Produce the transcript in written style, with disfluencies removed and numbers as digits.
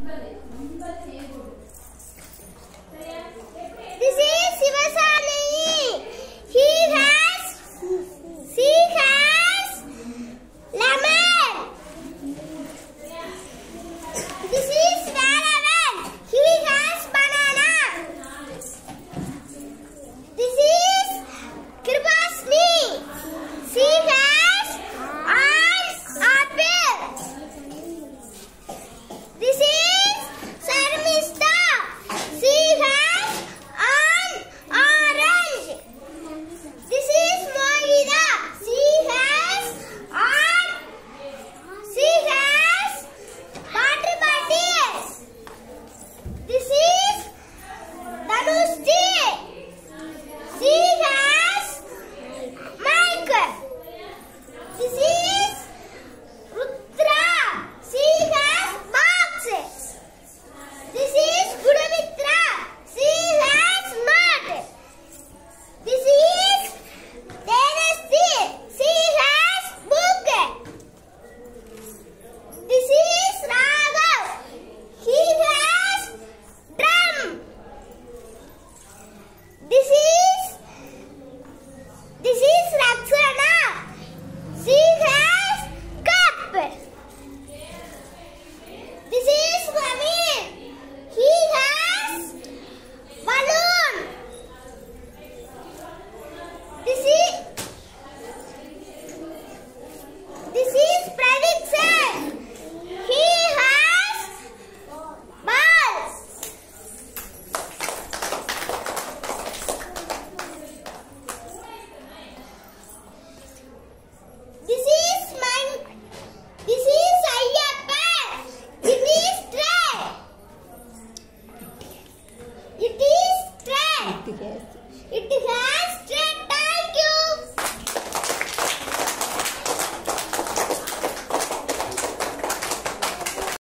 This is Sivasani. She has lemon. This is Varavan. He has banana. This is Kripasni. She has an apple. This is Sarmista. She has an orange. This is Mohida. She has water bottle. This is Dhanushji. She has mic. This is Rudra. She has box. This is Gurumitra. She has mat. This is Denasti. She has book. This is Raghav. He has drum. This is Raksana. She has cup. This is Praveen. He has balloon. This is Pradeep sir. He has ball. This is Ayyappa. It is tray. It is tray. Yes.